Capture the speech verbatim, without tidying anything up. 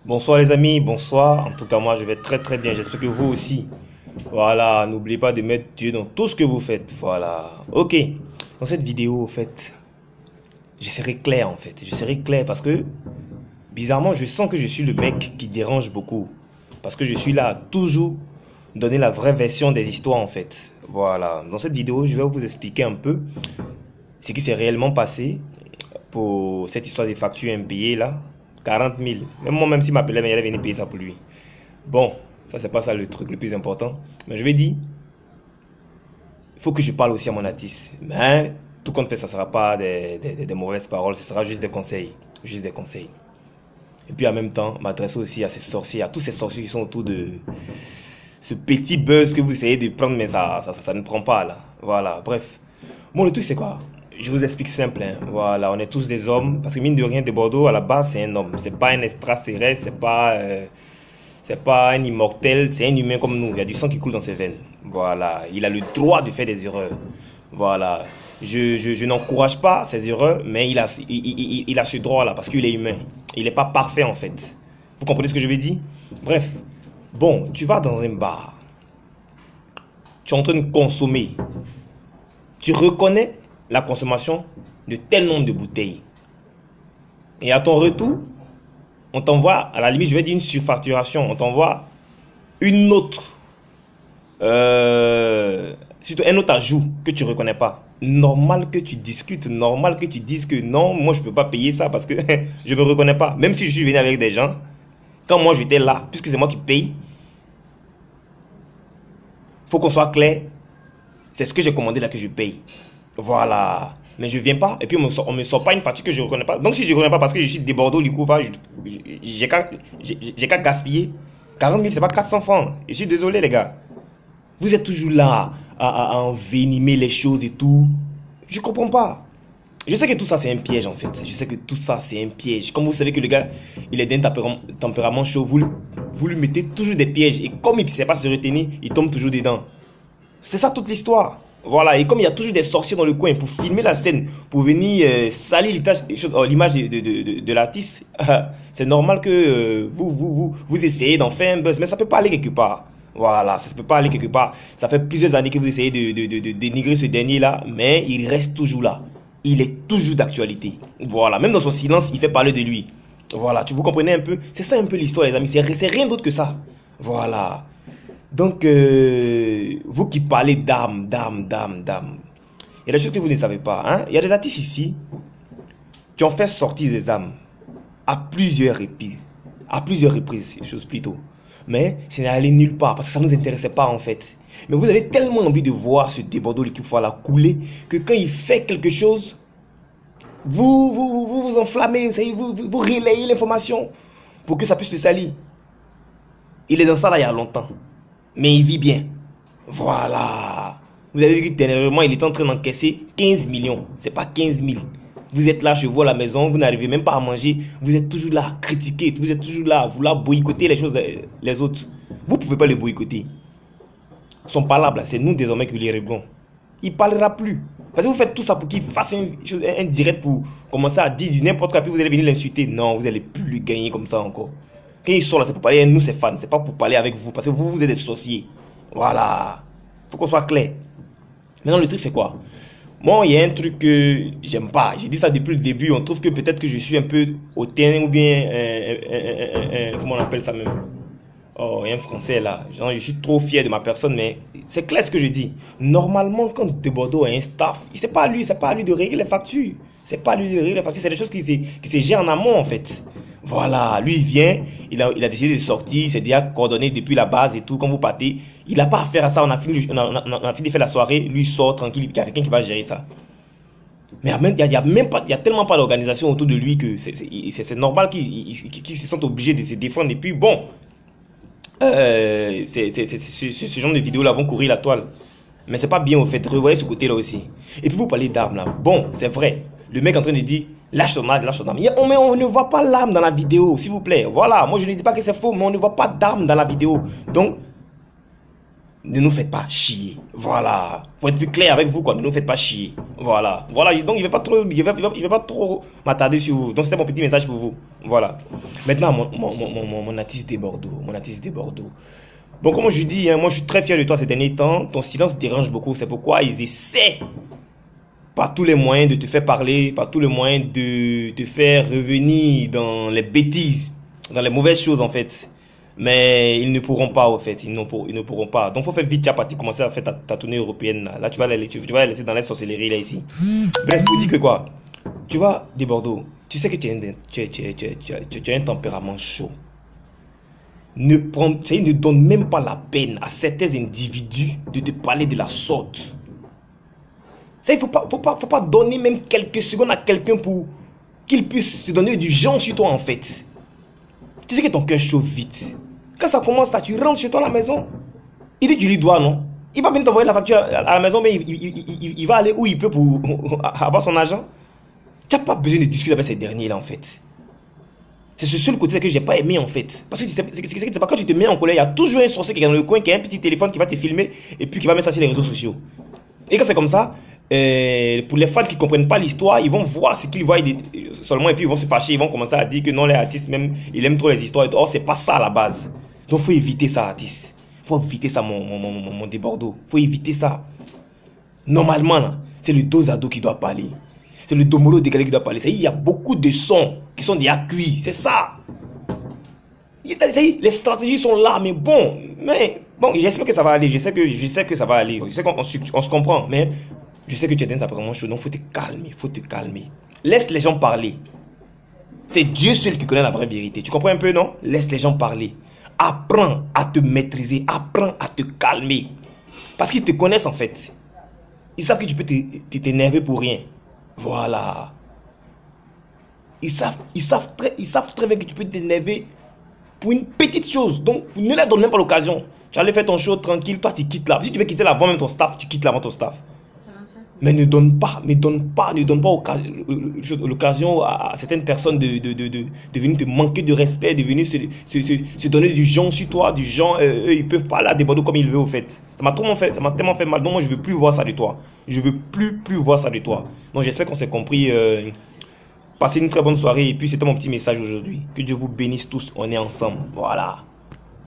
Bonsoir les amis, bonsoir. En tout cas, moi je vais très très bien. J'espère que vous aussi. Voilà, n'oubliez pas de mettre Dieu dans tout ce que vous faites. Voilà. Ok. Dans cette vidéo, en fait, je serai clair en fait. Je serai clair parce que bizarrement, je sens que je suis le mec qui dérange beaucoup. Parce que je suis là à toujours donner la vraie version des histoires en fait. Voilà. Dans cette vidéo, je vais vous expliquer un peu ce qui s'est réellement passé pour cette histoire des factures impayées là. Quarante mille. Même moi, même s'il m'appelait, mais il allait venir payer ça pour lui. Bon, ça c'est pas ça le truc le plus important. Mais je vais dire, il faut que je parle aussi à mon artiste. Mais tout compte fait, ça ne sera pas des, des, des mauvaises paroles, ce sera juste des conseils. Juste des conseils. Et puis en même temps, m'adresser aussi à ces sorciers, à tous ces sorciers qui sont autour de ce petit buzz que vous essayez de prendre, mais ça, ça, ça, ça ne prend pas là. Voilà, bref. Bon, le truc c'est quoi? Je vous explique simple, hein. Voilà, on est tous des hommes. Parce que mine de rien, de Bordeaux, à la base, c'est un homme. C'est pas un extraterrestre, c'est pas, euh, c'est pas un immortel, c'est un humain comme nous. Il y a du sang qui coule dans ses veines. Voilà, il a le droit de faire des erreurs. Voilà, je, je, je n'encourage pas ces erreurs, mais il a, il, il, il a ce droit-là parce qu'il est humain. Il n'est pas parfait en fait. Vous comprenez ce que je veux dire? Bref, bon, tu vas dans un bar, tu es en train de consommer, tu reconnais la consommation de tel nombre de bouteilles. Et à ton retour, on t'envoie, à la limite, je vais dire une surfacturation, on t'envoie une autre, euh, surtout un autre ajout que tu ne reconnais pas. Normal que tu discutes, normal que tu dises que non, moi je ne peux pas payer ça parce que je ne me reconnais pas. Même si je suis venu avec des gens, quand moi j'étais là, puisque c'est moi qui paye, il faut qu'on soit clair, c'est ce que j'ai commandé là que je paye. Voilà. Mais je viens pas. Et puis on me sort, on me sort pas une facture que je ne reconnais pas. Donc si je ne reconnais pas parce que je suis de Bordeaux, du coup, j'ai qu'à qu'à gaspiller. quarante mille, c'est pas quatre cents francs. Je suis désolé, les gars. Vous êtes toujours là à, à, à envenimer les choses et tout. Je comprends pas. Je sais que tout ça, c'est un piège, en fait. Je sais que tout ça, c'est un piège. Comme vous savez que le gars, il est d'un tempérament, tempérament chaud, vous, vous lui mettez toujours des pièges. Et comme il ne sait pas se retenir, il tombe toujours dedans. C'est ça toute l'histoire. Voilà, et comme il y a toujours des sorciers dans le coin pour filmer la scène, pour venir euh, salir l'image de, de, de, de l'artiste, c'est normal que euh, vous, vous, vous, vous essayez d'en faire un buzz, mais ça ne peut pas aller quelque part. Voilà, ça ne peut pas aller quelque part. Ça fait plusieurs années que vous essayez de, de, de, de dénigrer ce dernier-là, mais il reste toujours là. Il est toujours d'actualité. Voilà, même dans son silence, il fait parler de lui. Voilà, tu vous comprenez un peu? C'est ça un peu l'histoire, les amis. C'est rien d'autre que ça. Voilà. Donc, euh, vous qui parlez d'âme, d'âme, d'âme, d'âme, il y a des choses que vous ne savez pas. Hein? Il y a des artistes ici qui ont fait sortir des âmes à plusieurs reprises. À plusieurs reprises, chose plutôt. Mais ce n'est allé nulle part parce que ça ne nous intéressait pas en fait. Mais vous avez tellement envie de voir ce débordeur qu'il faut la couler que quand il fait quelque chose, vous vous, vous, vous enflammez, vous, vous, vous relayez l'information pour que ça puisse le salir. Il est dans ça là il y a longtemps. Mais il vit bien. Voilà. Vous avez vu que dernièrement, il est en train d'encaisser quinze millions. C'est pas quinze mille. Vous êtes là chez vous à la maison, vous n'arrivez même pas à manger. Vous êtes toujours là à critiquer. Vous êtes toujours là à vouloir boycotter les choses les autres. Vous ne pouvez pas les boycotter. Ils sont pas là, c'est nous désormais qui les réglons. Il ne parlera plus. Parce que vous faites tout ça pour qu'il fasse un, un direct pour commencer à dire du n'importe quoi, puis vous allez venir l'insulter. Non, vous n'allez plus gagner comme ça encore. Quand ils sont là, c'est pour parler à nous, ses fans. C'est pas pour parler avec vous. Parce que vous, vous êtes des sorciers. Voilà. Faut qu'on soit clair. Maintenant, le truc, c'est quoi? Moi, il y a un truc que j'aime pas. J'ai dit ça depuis le début. On trouve que peut-être que je suis un peu hautain ou bien... Euh, euh, euh, euh, euh, comment on appelle ça même? Oh, il y a un français là. Genre, je suis trop fier de ma personne, mais c'est clair ce que je dis. Normalement, quand De Bordeaux a un staff, c'est pas lui, c'est pas à lui de régler les factures. C'est pas à lui de régler les factures. C'est des choses qui se, qui se gèrent en amont, en fait. Voilà, lui il vient, il a, il a décidé de sortir, c'est déjà coordonné depuis la base et tout. Quand vous partez, il n'a pas affaire à ça. On a fini, on a, on a, on a fini de faire la soirée, lui il sort tranquille, il y a quelqu'un qui va gérer ça. Mais il y a, y a même pas, il y a tellement pas d'organisation autour de lui que c'est normal qu'il qu se sente obligé de se défendre. Et puis bon, euh, c'est, c'est, c'est, c'est, ce genre de vidéos là vont courir la toile. Mais c'est pas bien au fait, revoyez ce côté là aussi. Et puis vous parlez d'armes là. Bon, c'est vrai, le mec est en train de dire lâche ton arme, lâche ton arme. On, mais on ne voit pas l'arme dans la vidéo, s'il vous plaît. Voilà, moi je ne dis pas que c'est faux, mais on ne voit pas d'arme dans la vidéo. Donc, ne nous faites pas chier. Voilà. Pour être plus clair avec vous, quoi, ne nous faites pas chier. Voilà. Voilà. Donc, il ne va pas trop, il va, il va, il va pas trop m'attarder sur vous. Donc, c'était mon petit message pour vous. Voilà. Maintenant, mon, mon, mon, mon, mon artiste des Bordeaux. Mon artiste des Bordeaux. Bon, comme je dis, hein, moi, je suis très fier de toi ces derniers temps. Ton silence dérange beaucoup. C'est pourquoi ils essaient par tous les moyens de te faire parler, par tous les moyens de te faire revenir dans les bêtises, dans les mauvaises choses, en fait. Mais ils ne pourront pas, au fait. Ils, pour, ils ne pourront pas. Donc, il faut faire vite. Tu as parti commencer à faire ta, ta tournée européenne. Là, là tu, vas la, tu, tu vas la laisser dans la sorcellerie, là, ici. Bref, pour dire que quoi, tu vois, des Bordeaux, tu sais que tu as, un, tu, tu, tu, tu, tu as un tempérament chaud. Ne, prends, ne donne même pas la peine à certains individus de te parler de la sorte. Ça, il ne faut pas, faut pas, faut pas donner même quelques secondes à quelqu'un pour qu'il puisse se donner du genre sur toi, en fait. Tu sais que ton cœur chauffe vite. Quand ça commence, là, tu rentres chez toi à la maison. Il dit que tu lui dois, non? Il va venir t'envoyer la facture à la maison, mais il, il, il, il va aller où il peut pour avoir son argent. Tu n'as pas besoin de discuter avec ces derniers-là, en fait. C'est ce seul côté-là que je n'ai pas aimé, en fait. Parce que c'est pas quand tu te mets en colère, il y a toujours un sorcier qui est dans le coin, qui a un petit téléphone qui va te filmer et puis qui va mettre ça sur les réseaux sociaux. Et quand c'est comme ça, euh, pour les fans qui ne comprennent pas l'histoire, ils vont voir ce qu'ils voient seulement et puis ils vont se fâcher, ils vont commencer à dire que non, les artistes, même, ils aiment trop les histoires. Or, c'est pas ça à la base. Donc, il faut éviter ça, artiste. Il faut éviter ça, mon, mon, mon, mon, mon débordeau. Il faut éviter ça. Normalement, c'est le dos à dos qui doit parler. C'est le domolo décalé qui doit parler. Il y a beaucoup de sons qui sont déjà cuits. C'est ça. Les stratégies sont là, mais bon. Mais bon, j'espère que ça va aller. Je sais que, je sais que ça va aller. Je sais qu'on on se comprend. Mais je sais que tu es dans ta vraiment chaud. Donc, il faut te calmer. Il faut te calmer. Laisse les gens parler. C'est Dieu seul qui connaît la vraie vérité. Tu comprends un peu, non? Laisse les gens parler. Apprends à te maîtriser. Apprends à te calmer. Parce qu'ils te connaissent, en fait. Ils savent que tu peux t'énerver pour rien. Voilà. Ils savent, ils, savent très, ils savent très bien que tu peux t'énerver pour une petite chose. Donc, ne leur donne même pas l'occasion. Tu allais faire ton show tranquille, toi tu quittes là. Si tu veux quitter là avant même ton staff, tu quittes là avant ton staff. Mais ne donne pas, ne donne pas, ne donne pas l'occasion à certaines personnes de, de, de, de, de venir te manquer de respect, de venir se, se, se, se donner du genre sur toi, du genre, euh, eux, ils peuvent parler à des bordeaux comme ils veulent au fait. Ça m'a tellement fait, ça m'a tellement fait mal. Donc moi, je ne veux plus voir ça de toi. Je ne veux plus, plus voir ça de toi. Donc j'espère qu'on s'est compris. Euh, passez une très bonne soirée et puis c'était mon petit message aujourd'hui. Que Dieu vous bénisse tous. On est ensemble. Voilà.